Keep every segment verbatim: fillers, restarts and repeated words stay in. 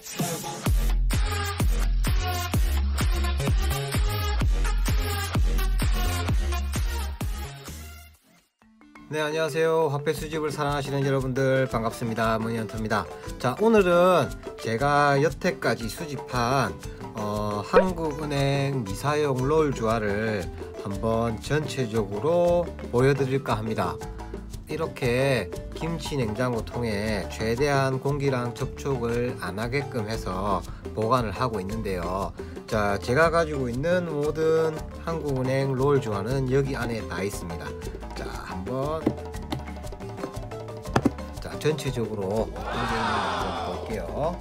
네, 안녕하세요. 화폐 수집을 사랑하시는 여러분들 반갑습니다. 머니헌터입니다. 자, 오늘은 제가 여태까지 수집한 어, 한국은행 미사용 롤 주화를 한번 전체적으로 보여드릴까 합니다. 이렇게 김치 냉장고통에 최대한 공기랑 접촉을 안 하게끔 해서 보관을 하고 있는데요. 자, 제가 가지고 있는 모든 한국은행 롤 주화는 여기 안에 다 있습니다. 자, 한번 자 전체적으로 한번 볼게요.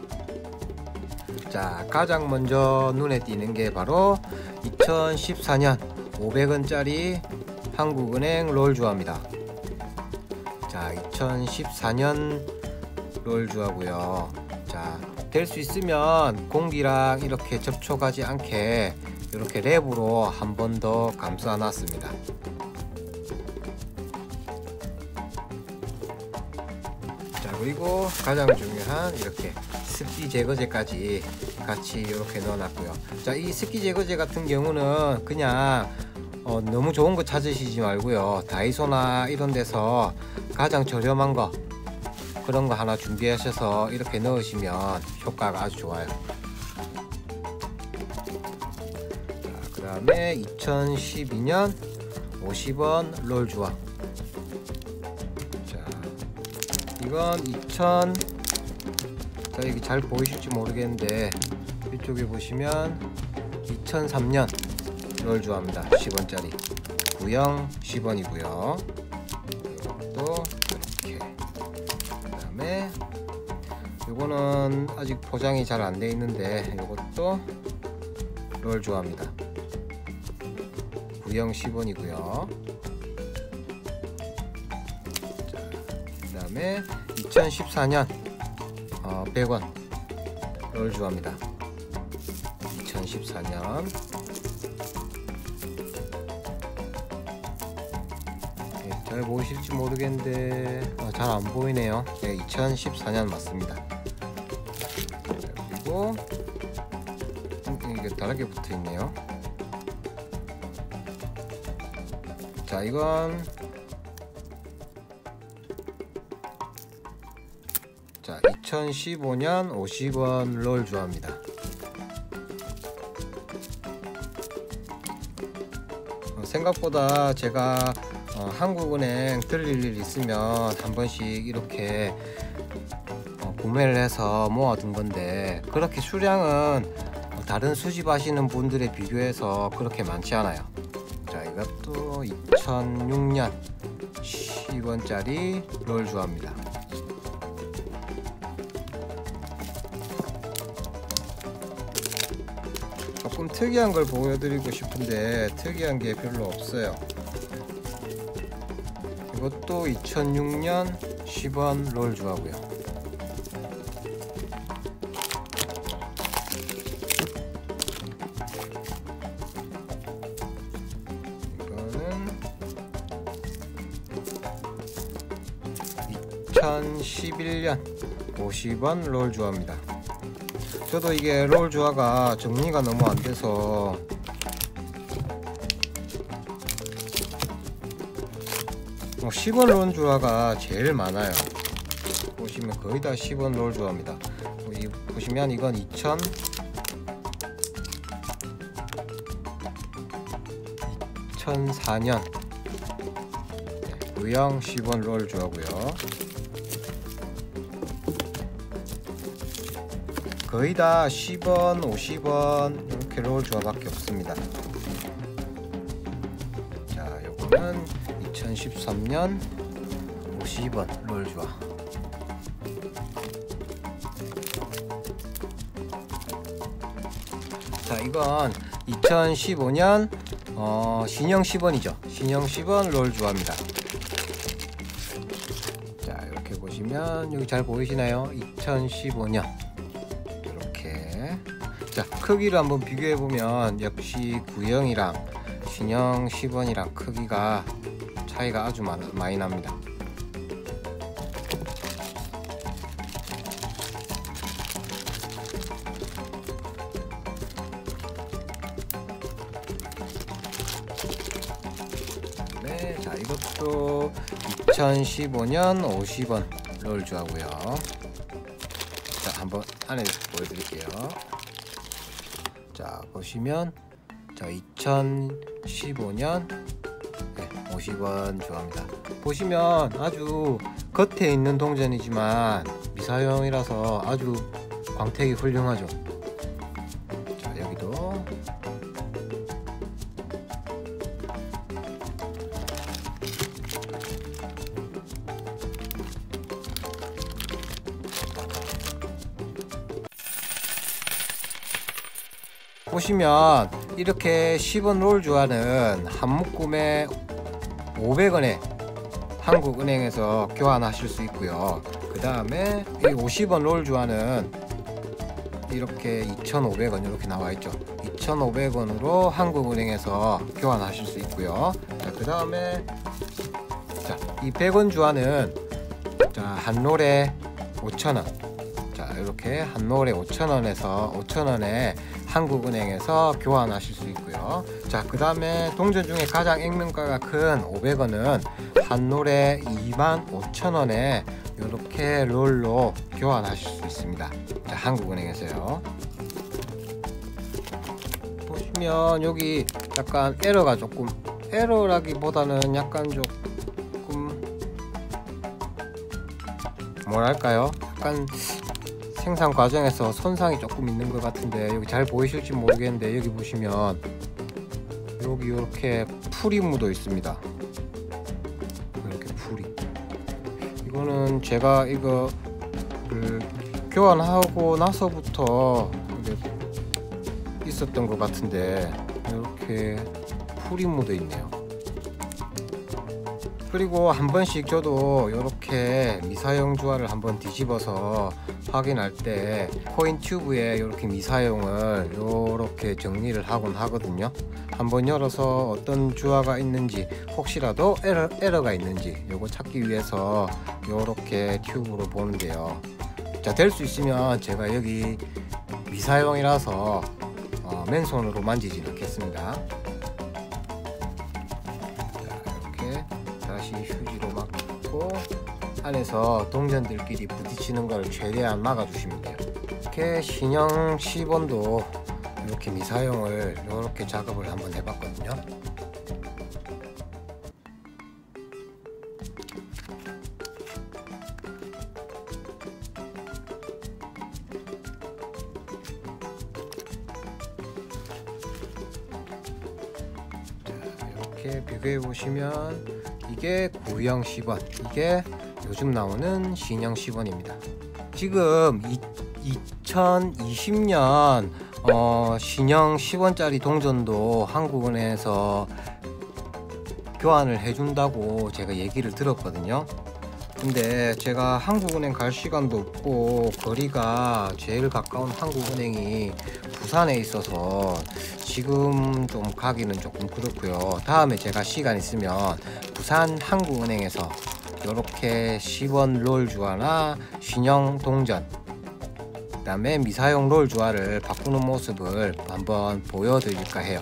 자, 가장 먼저 눈에 띄는 게 바로 이천십사 년 오백 원짜리 한국은행 롤 주화입니다. 자, 이천십사 년 롤 주화고요. 자, 될 수 있으면 공기랑 이렇게 접촉하지 않게 이렇게 랩으로 한 번 더 감싸 놨습니다. 자, 그리고 가장 중요한 이렇게 습기 제거제까지 같이 이렇게 넣어 놨고요. 자, 이 습기 제거제 같은 경우는 그냥 어, 너무 좋은 거 찾으시지 말고요, 다이소나 이런 데서 가장 저렴한 거 그런 거 하나 준비하셔서 이렇게 넣으시면 효과가 아주 좋아요. 자, 그 다음에 이천십이 년 오십 원 롤 주화. 자, 이건 이천 자, 이게 잘 보이실지 모르겠는데 이쪽에 보시면 이천삼 년 롤 주화입니다. 십 원짜리 구형 십 원이고요 이것도 이렇게. 그 다음에 요거는 아직 포장이 잘 안 돼 있는데 이것도 롤 주화입니다. 구형 십 원이고요 그 다음에 이천십사 년 어, 백 원 롤 주화입니다. 이천십사 년 잘 보이실지 모르겠는데 어, 잘 안 보이네요. 네, 이천십사 년 맞습니다. 그리고 음, 이게 다르게 붙어 있네요. 자, 이건 자 이천십오 년 오십 원 롤 주화입니다. 어, 생각보다 제가 어, 한국은행 들릴 일 있으면 한 번씩 이렇게 어, 구매를 해서 모아둔 건데 그렇게 수량은 어, 다른 수집하시는 분들에 비교해서 그렇게 많지 않아요. 자, 이것도 이천육 년 십 원짜리 롤 주화입니다. 조금 특이한 걸 보여드리고 싶은데 특이한 게 별로 없어요. 이것도 이천육 년 십 원 롤 주화고요. 이거는 이천십일 년 오십 원 롤 주화입니다. 저도 이게 롤 주화가 정리가 너무 안 돼서 십 원 롤 주화가 제일 많아요. 보시면 거의 다 십 원 롤 주화입니다. 보시면 이건 이천사 년 구형 십 원 롤 주화고요. 거의 다 십 원, 오십 원 이렇게 롤 주화밖에 없습니다. 자, 요거는 이천십삼 년 오십 원 롤 주화. 자, 이건 이천십오 년 어, 신형 십 원이죠. 신형 십 원 롤 주화입니다. 자, 이렇게 보시면 여기 잘 보이시나요? 이천십오 년 이렇게. 자, 크기를 한번 비교해 보면 역시 구형이랑 신형 십 원이랑 크기가 차이가 아주 많이 납니다. 이것도 이천십오 년 오십 원 롤주하고요. 자, 한번 안에서 보여드릴게요. 자, 보시면 자 이천십오 년 네, 오십 원 주합니다. 보시면 아주 겉에 있는 동전이지만 미사용이라서 아주 광택이 훌륭하죠. 자, 여기도 보시면 이렇게 십 원 롤주화는 한 묶음에 오백 원에 한국은행에서 교환하실 수 있고요. 그 다음에 이 오십 원 롤주화는 이렇게 이천오백 원 이렇게 나와 있죠. 이천오백 원으로 한국은행에서 교환하실 수 있고요. 자, 그 다음에 자, 이 백 원 주화는 자, 한 롤에 오천 원. 자, 이렇게 한 롤에 오천 원에서 오천 원에 한국은행에서 교환하실 수 있고요. 자, 그 다음에 동전 중에 가장 액면가가 큰 오백 원은 한 롤에 이만 오천 원에 이렇게 롤로 교환하실 수 있습니다. 자, 한국은행에서요. 보시면 여기 약간 에러가 조금, 에러라기보다는 약간 조금 뭐랄까요, 약간 생산 과정에서 손상이 조금 있는 것 같은데, 여기 잘 보이실지 모르겠는데 여기 보시면 여기 이렇게 풀이 묻어 있습니다. 이렇게 풀이. 이거는 제가 이거 그 교환하고 나서부터 있었던 것 같은데 이렇게 풀이 묻어 있네요. 그리고 한 번씩 저도 이렇게 미사용 주화를 한번 뒤집어서 확인할 때 코인 튜브에 이렇게 미사용을 이렇게 정리를 하곤 하거든요. 한번 열어서 어떤 주화가 있는지, 혹시라도 에러, 에러가 있는지 요거 찾기 위해서 이렇게 튜브로 보는데요. 자, 될 수 있으면 제가 여기 미사용이라서 어, 맨손으로 만지진 않겠습니다. 자, 이렇게 다시 휴지로 막고 안에서 동전들끼리 부딪히는 걸 최대한 막아주시면 돼요. 이렇게 신형 십 원도 이렇게 미사용을 이렇게 작업을 한번 해봤거든요. 자, 이렇게 비교해 보시면 이게 구형 십 원, 이게 요즘 나오는 신형 십 원입니다. 지금 이, 이천이십 년 어, 신형 십 원짜리 동전도 한국은행에서 교환을 해준다고 제가 얘기를 들었거든요. 근데 제가 한국은행 갈 시간도 없고 거리가 제일 가까운 한국은행이 부산에 있어서 지금 좀 가기는 조금 그렇고요. 다음에 제가 시간 있으면 부산 한국은행에서 이렇게 십 원 롤 주화나 신형 동전, 그 다음에 미사용 롤 주화를 바꾸는 모습을 한번 보여드릴까 해요.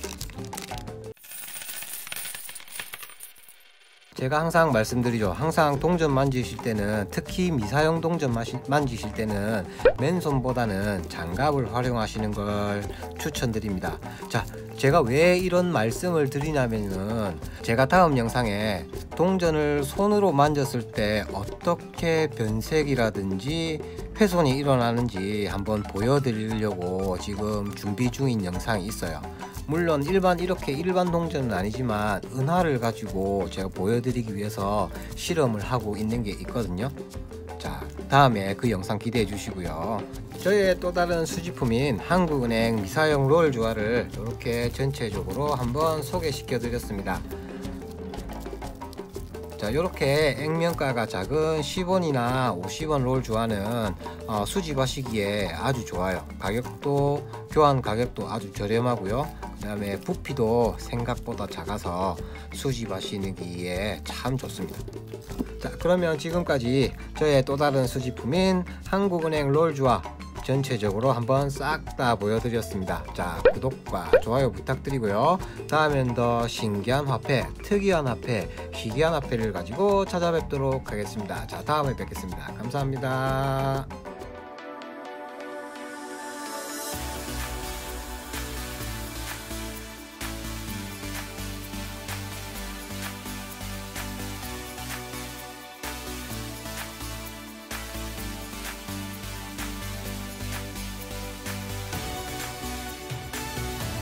제가 항상 말씀드리죠. 항상 동전 만지실 때는, 특히 미사용 동전 만지실 때는 맨손보다는 장갑을 활용하시는 걸 추천드립니다. 자, 제가 왜 이런 말씀을 드리냐면은, 제가 다음 영상에 동전을 손으로 만졌을 때 어떻게 변색이라든지 훼손이 일어나는지 한번 보여드리려고 지금 준비 중인 영상이 있어요. 물론 일반 이렇게 일반 동전은 아니지만 은하를 가지고 제가 보여드리기 위해서 실험을 하고 있는 게 있거든요. 자, 다음에 그 영상 기대해 주시고요. 저의 또 다른 수집품인 한국은행 미사용 롤 주화를 이렇게 전체적으로 한번 소개시켜 드렸습니다. 자, 이렇게 액면가가 작은 십 원이나 오십 원 롤 주화는 어, 수집하시기에 아주 좋아요. 가격도, 교환 가격도 아주 저렴하고요. 그 다음에 부피도 생각보다 작아서 수집하시기에 참 좋습니다. 자, 그러면 지금까지 저의 또 다른 수집품인 한국은행 롤 주화 전체적으로 한번 싹 다 보여드렸습니다. 자, 구독과 좋아요 부탁드리고요. 다음엔 더 신기한 화폐, 특이한 화폐, 희귀한 화폐를 가지고 찾아뵙도록 하겠습니다. 자, 다음에 뵙겠습니다. 감사합니다.